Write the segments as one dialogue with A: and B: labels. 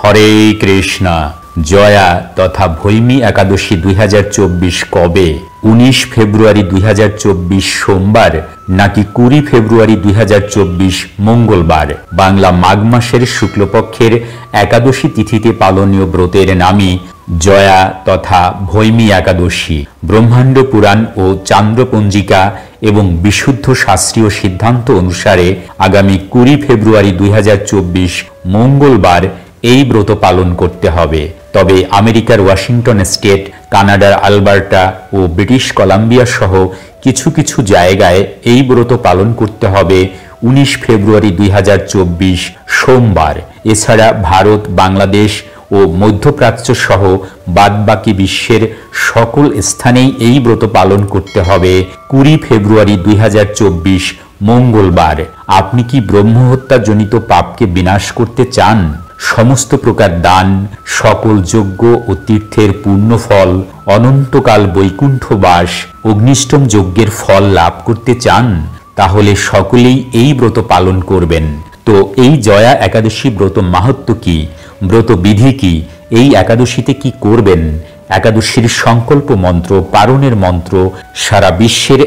A: হরে কৃষ্ণ। জয়া তথা ভৈমী একাদশী 2024 কবে? 19 ফেব্রুয়ারি 2024 সোমবার নাকি 20 ফেব্রুয়ারি 2024 মঙ্গলবার? বাংলা মাঘ মাসের শুক্লপক্ষের একাদশী তিথিতে পালনীয় ব্রতের নামই জয়া তথা ভৈমী একাদশী। ব্রহ্মাণ্ড পুরাণ ও চান্দ্রপঞ্জিকা এবং বিশুদ্ধ শাস্ত্রীয় সিদ্ধান্ত অনুসারে আগামী 20 ফেব্রুয়ারি 2024 মঙ্গলবার এই ব্রত পালন করতে হবে। তবে আমেরিকার ওয়াশিংটন স্টেট, কানাডার আলবার্টা ও ব্রিটিশ কলাম্বিয়া সহ কিছু কিছু জায়গায় এই ব্রত পালন করতে হবে 19 ফেব্রুয়ারি 2024 সোমবার। এছাড়া ভারত, বাংলাদেশ ও মধ্যপ্রাচ্য সহ বাদবাকি বিশ্বের সকল স্থানেই এই ব্রত পালন করতে হবে 20 ফেব্রুয়ারি 2024 মঙ্গলবার। আপনি কি ব্রহ্মহত্যাজনিত পাপকে বিনাশ করতে চান? সমস্ত প্রকার দান, সকল যজ্ঞ ও তীর্থের পূর্ণ ফল, অনন্তকাল বৈকুণ্ঠবাস, অগ্নিষ্টম যজ্ঞের ফল লাভ করতে চান? তাহলে সকলেই এই ব্রত পালন করবেন। তো এই জয়া একাদশী ব্রত মাহাত্ম্য কি, ব্রত বিধি কি, এই একাদশীতে কি করবেন, একাদশীর সংকল্প মন্ত্র, পারণের মন্ত্র, সারা বিশ্বের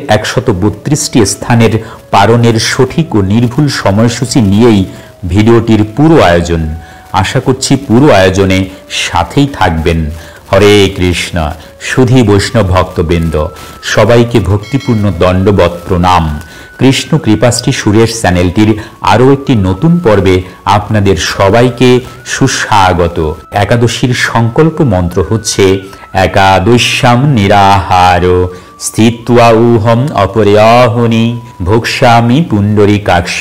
A: 132টি স্থানের পারণের সঠিক ও নির্ভুল সময়সূচি নিয়েই ভিডিওটির পুরো আয়োজন। আশা করছি পুরো আয়োজনে সাথেই থাকবেন। হরে কৃষ্ণ। সুধী বৈষ্ণব ভক্তবৃন্দ, সবাইকে ভক্তিপূর্ণ দণ্ডবৎ প্রণাম। কৃষ্ণ কৃপাশ্রী সুরেশ চ্যানেলটির আরও একটি নতুন পর্বে আপনাদের সবাইকে সুস্বাগত। একাদশীর সংকল্প মন্ত্র হচ্ছে একাদশ্যাম নিরাহার স্থিত্বা উহম অপর্যাহনি ভোক্ষ্যামি পুণ্ডরীকাক্ষ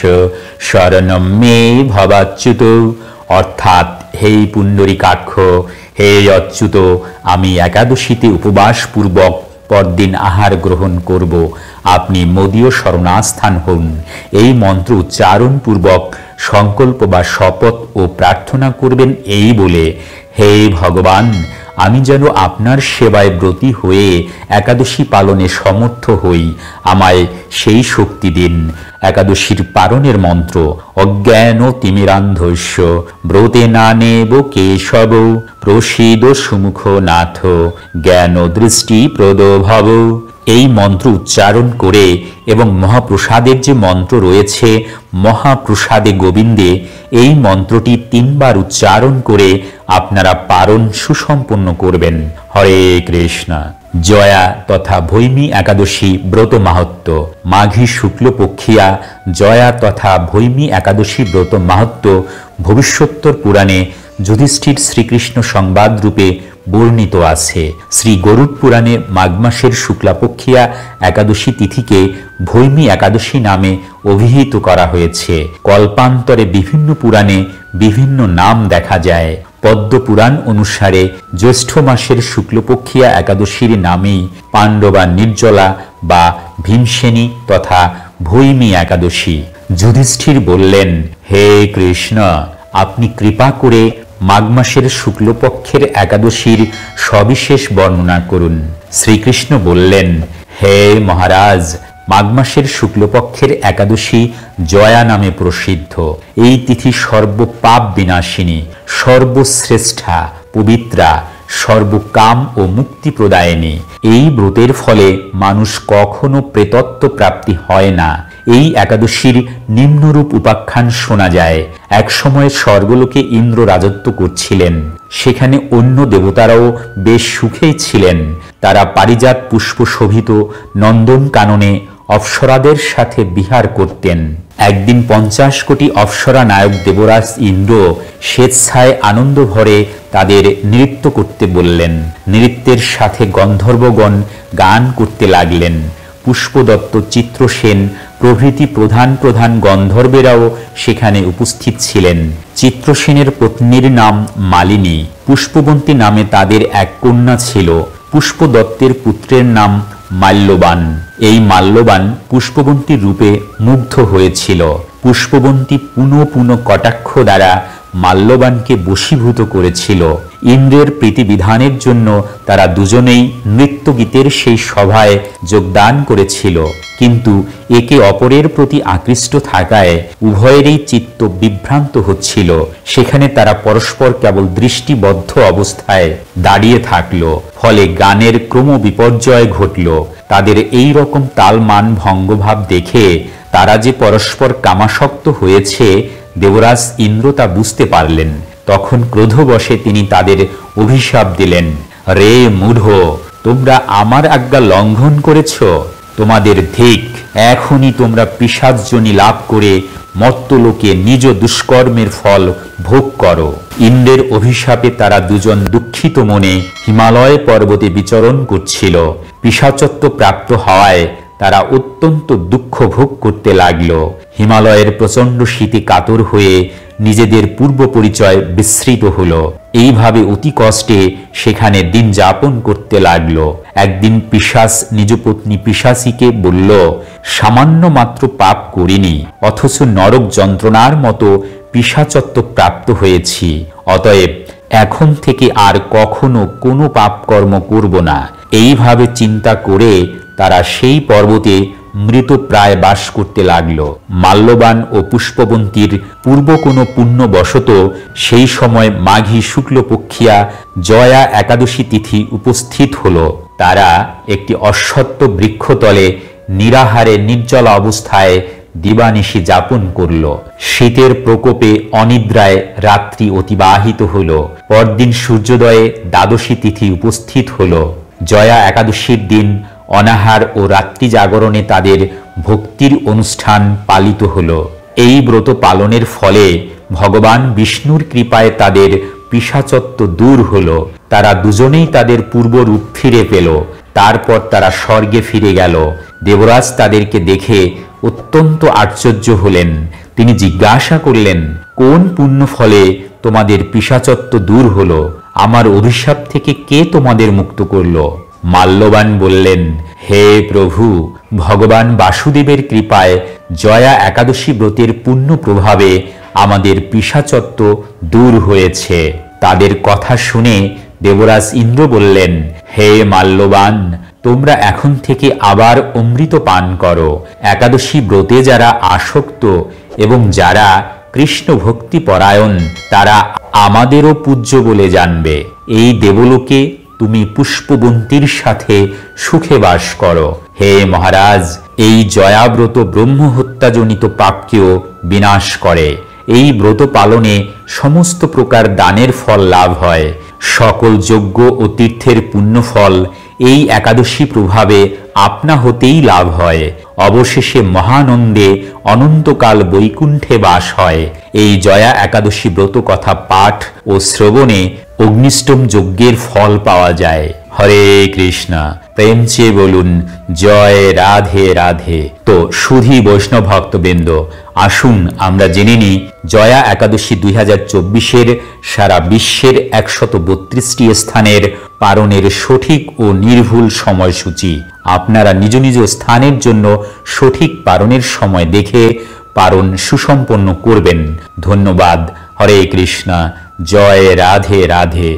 A: শরণম মে ভবাচ্যুত। অর্থাৎ, হে পুণ্ডরীকাক্ষ, হে অচ্যুত, আমি একাদশীতে উপবাসপূর্বক পরদিন আহার গ্রহণ করব, আপনি মদীয় শরণাস্থান হন। এই মন্ত্র উচ্চারণ পূর্বক সংকল্প বা শপথ ও প্রার্থনা করবেন এই বলে, হে ভগবান, আমি যেন আপনার সেবায় ব্রতী হয়ে একাদশী পালনে সমর্থ হই, আমায় সেই শক্তি দিন। একাদশীর পালনের মন্ত্র অজ্ঞান তিমিরান্ধস্য ব্রতে নানেব কেশব প্রসীদ সুমুখ নাথ জ্ঞান দৃষ্টি প্রদ ভব। এই মন্ত্র উচ্চারণ করে এবং মহাপ্রসাদের যে মন্ত্র রয়েছে মহাপ্রসাদে গোবিন্দে, এই মন্ত্রটি 3 বার উচ্চারণ করে আপনারা পারণ সুসম্পন্ন করবেন। হরে কৃষ্ণ। জয়া তথা ভৈমী একাদশী ব্রত মাহাত্ম্য। মাঘী শুক্লপক্ষিয়া জয়া তথা ভৈমী একাদশী ব্রত মাহাত্ম্য ভবিষ্যোত্তর পুরাণে যুধিষ্ঠির শ্রীকৃষ্ণ সংবাদ রূপে বর্ণিত আছে। শ্রী গরুড় পুরাণে মাঘ মাসের শুক্লাপক্ষিয়া একাদশী তিথিকে ভৈমী একাদশী নামে অভিহিত করা হয়েছে। কল্পান্তরে বিভিন্ন পুরাণে বিভিন্ন নাম দেখা যায়। পদ্ম পুরাণ অনুসারে জ্যৈষ্ঠ মাসের শুক্লপক্ষিয়া একাদশীর নামেই পাণ্ডবা নির্জলা বা ভীমসেনী তথা ভৈমী একাদশী। যুধিষ্ঠির বললেন, হে কৃষ্ণ, আপনি কৃপা করে মাঘ মাসের শুক্লপক্ষের একাদশীর সবিশেষ বর্ণনা করুন। শ্রীকৃষ্ণ বললেন, হে মহারাজ, মাঘ মাসের শুক্লপক্ষের একাদশী জয়া নামে প্রসিদ্ধ। এই তিথি সর্বপাপ বিনাশিনী, সর্বশ্রেষ্ঠা, পবিত্রা, সর্বকাম ও মুক্তি প্রদায়িনী। এই ব্রতের ফলে মানুষ কখনো প্রেতত্ব প্রাপ্তি হয় না। এই একাদশীর নিম্নরূপ উপাখ্যান শোনা যায়। একসময় স্বর্গলোকে ইন্দ্র রাজত্ব করছিলেন। সেখানে অন্য দেবতারাও বেশ সুখেই ছিলেন। তারা পারিজাত পুষ্প শোভিত নন্দন কাননে অপ্সরাদের সাথে বিহার করতেন। একদিন 50 কোটি অপ্সরা নায়ক দেবরাজ ইন্দ্র স্বেচ্ছায় আনন্দ ভরে তাদের নৃত্য করতে বললেন। নৃত্যের সাথে গন্ধর্বগণ গান করতে লাগলেন। পুষ্পদত্ত, চিত্রসেন প্রভৃতি প্রধান প্রধান গন্ধর্বেরাও সেখানে উপস্থিত ছিলেন। চিত্রসেনের পত্নীর নাম মালিনী। পুষ্পবন্তী নামে তাদের এক কন্যা ছিল। পুষ্পদত্তের পুত্রের নাম মাল্যবান। এই মাল্যবান পুষ্পবন্তীর রূপে মুগ্ধ হয়েছিল। পুষ্পবন্তী পুনঃ পুনঃ কটাক্ষ দ্বারা মাল্যবানকে বশীভূত করেছিল। ইন্দ্রের প্রীতিবিধানের জন্য তারা দুজনেই নৃত্যগীতের সেই সভায় যোগদান করেছিল, কিন্তু একে অপরের প্রতি আকৃষ্ট থাকায় উভয়েরই চিত্ত বিভ্রান্ত হচ্ছিল। সেখানে তারা পরস্পর কেবল দৃষ্টিবদ্ধ অবস্থায় দাঁড়িয়ে থাকল, ফলে গানের ক্রম বিপর্যয় ঘটল। তাদের এই রকম তালমান ভঙ্গভাব দেখে তারা যে পরস্পর কামাসক্ত হয়েছে, দেবরাজ ইন্দ্র তা বুঝতে পারলেন। তখন ক্রোধবশে তিনি তাদের অভিশাপ দিলেন, রে মূঢ়, তোমরা আমার আজ্ঞা লঙ্ঘন করেছ, তোমাদের ধিক, এখনই তোমরা পিশাচযোনি লাভ করে মর্ত্যলোকে নিজ দুষ্কর্মের ফল ভোগ করো। ইন্দ্রের অভিশাপে তারা দুজন দুঃখিত মনে হিমালয় পর্বতে বিচরণ করছিল। পিশাচত্ব প্রাপ্ত হওয়ায় তারা অত্যন্ত দুঃখ ভোগ করতে লাগল। হিমালয়ের প্রচণ্ড শীতে কাতর হয়ে নিজেদের পূর্ব পরিচয় বিস্মৃত হল। এইভাবে অতি কষ্টে সেখানে দিন যাপন করতে লাগলো। একদিন পিশাচ নিজ পত্নী পিশাচীকে বলল, সামান্য মাত্র পাপ করিনি, অথচ নরক যন্ত্রণার মতো পিশাচত্ব প্রাপ্ত হয়েছি। অতএব এখন থেকে আর কখনো কোনো পাপকর্ম করব না। এইভাবে চিন্তা করে তারা সেই পর্বতে মৃতপ্রায় বাস করতে লাগল। মাল্যবান ও পুষ্পবন্তীর পূর্ব কোনো পুণ্যবশত সেই সময় মাঘী শুক্লপক্ষিয়া জয়া একাদশী তিথি উপস্থিত হল। তারা একটি অশ্বত্থ বৃক্ষতলে নিরাহারে নির্জলা অবস্থায় দিবানিশি যাপন করল। শীতের প্রকোপে অনিদ্রায় রাত্রি অতিবাহিত হল। পরদিন সূর্যোদয়ে দ্বাদশী তিথি উপস্থিত হল। জয়া একাদশীর দিন অনাহার ও রাত্রি জাগরণে তাদের ভক্তির অনুষ্ঠান পালিত হল। এই ব্রত পালনের ফলে ভগবান বিষ্ণুর কৃপায় তাদের পিশাচত্ব দূর হল। তারা দুজনেই তাদের পূর্বরূপ ফিরে পেল। তারপর তারা স্বর্গে ফিরে গেল। দেবরাজ তাদেরকে দেখে অত্যন্ত আশ্চর্য হলেন। তিনি জিজ্ঞাসা করলেন, কোন পুণ্য ফলে তোমাদের পিশাচত্ব দূর হল? আমার অভিশাপ থেকে কে তোমাদের মুক্ত করল? মাল্যবান বললেন, হে প্রভু, ভগবান বাসুদেবের কৃপায় জয়া একাদশী ব্রতের পুণ্য প্রভাবে আমাদের পিশাচত্ব দূর হয়েছে। তাদের কথা শুনে দেবরাজ ইন্দ্র বললেন, হে মাল্যবান, তোমরা এখন থেকে আবার অমৃত পান করো। একাদশী ব্রতে যারা আসক্ত এবং যারা কৃষ্ণ ভক্তি পরায়ণ, তারা আমাদেরও পূজ্য বলে জানবে। এই দেবলোকে তুমি পুষ্পবন্তীর সাথে সুখে বাস করো। হে মহারাজ, এই জয়াব্রত ব্রহ্মহত্যাজনিত পাপকেও বিনাশ করে। এই ব্রত পালনে সমস্ত প্রকার দানের ফল লাভ হয়। সকল যজ্ঞ ও তীর্থের পুণ্যফল এই একাদশী প্রভাবে আপনা হতেই লাভ হয়। অবশেষে মহানন্দে অনন্তকাল বৈকুণ্ঠে বাস হয়। এই জয়া একাদশী ব্রত কথা পাঠ ও শ্রবণে অগ্নিষ্টম যজ্ঞের ফল পাওয়া যায়। হরে কৃষ্ণ, প্রেম চেয়ে বলুন জয় রাধে রাধে। তো সুধী বৈষ্ণব ভক্তবৃন্দ, আসুন আমরা জেনে নিই জয়া একাদশী 2024-এর সারা বিশ্বের 132টি স্থানের পারণের সঠিক ও নির্ভুল সময়সূচি। আপনারা নিজ নিজ স্থানের জন্য সঠিক পারণের সময় দেখে পারণ সুসম্পন্ন করবেন। ধন্যবাদ। হরে কৃষ্ণ, জয় রাধে রাধে।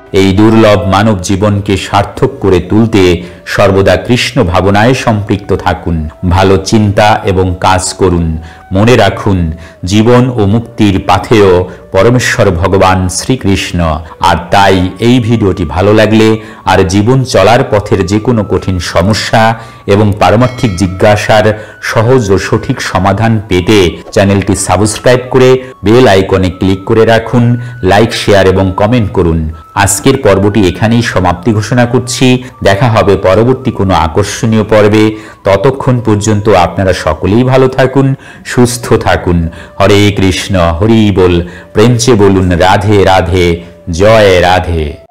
A: এই দুর্লভ মানব জীবনকে সার্থক করে তুলতে সর্বদা কৃষ্ণ ভাবনায় সম্পৃক্ত থাকুন, ভালো চিন্তা এবং কাজ করুন। মনে রাখুন, জীবন ও মুক্তির পাথেয় পরমেশ্বর ভগবান শ্রীকৃষ্ণ। আর তাই এই ভিডিওটি ভালো লাগলে আর জীবন চলার পথের যে কোনো কঠিন সমস্যা এবং পারমার্থিক জিজ্ঞাসার সহজ ও সঠিক সমাধান পেতে চ্যানেলটি সাবস্ক্রাইব করে বেল আইকনে ক্লিক করে রাখুন। লাইক, শেয়ার এবং কমেন্ট করুন। আজকের পর্বটি এখানেই সমাপ্তি ঘোষণা করছি। দেখা হবে পরবর্তী কোনো আকর্ষণীয় পর্বে। ততক্ষণ পর্যন্ত আপনারা সকলেই ভালো থাকুন, সুস্থ থাকুন। হরে কৃষ্ণ, হরি বল। প্রেমচে বলুন রাধে রাধে, জয় রাধে।